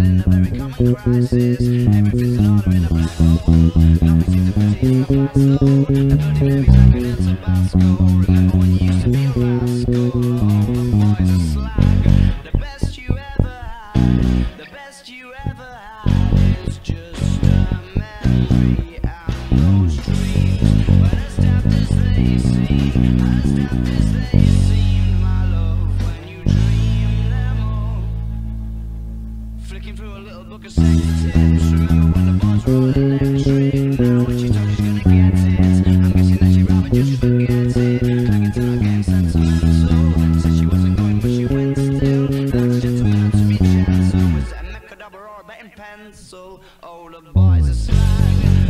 in a very common crisis. Everything's in order in a black hole. Nothing seems to put in my past though. I don't even be talking in Tabasco. Remember when you used to be a rascal? All the boys are slag. The best you ever had, the best you ever had is just a memory and those dreams. But as daft as they seem, as daft as they seem, my love, when you dream them all. Flicking through a little book of sex tips. Remember when the bars were all electric? Now when she told you she's gonna get it, I'm guessing that she rather just forget it. Hanging till I'm getting sentimental. Said she wasn't going but she went still. That's just to answer me gentle. Was that Mecca double or a betting pencil? Oh, the boys are slag.